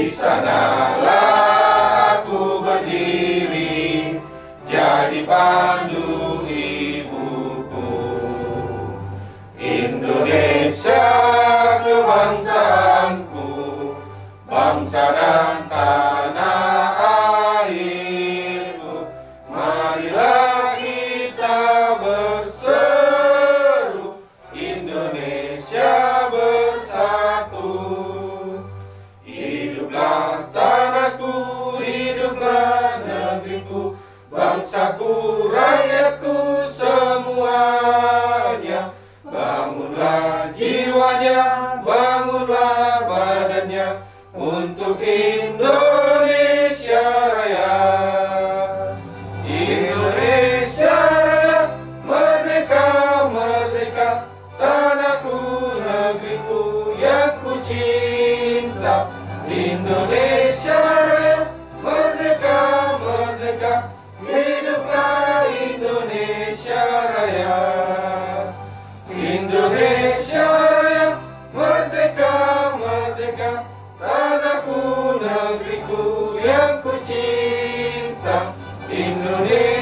sanalah aku berdiri, jadi pandu ibuku. Indonesia kebangsaanku, bangsa dan tanah airku. Marilah kita berseru, Indonesia bersatu. Hiduplah tanahku, hiduplah negeriku, bangsaku, rakyatku semuanya. Bangunlah jiwanya, bangunlah badannya, untuk Indonesia Raya. Indonesia Raya, merdeka, merdeka, tanahku, negeriku yang ku cinta. Indonesia Raya, merdeka, merdeka, hiduplah Indonesia Raya. Indonesia Raya, merdeka, merdeka, tanahku, negeriku yang ku cinta. Indonesia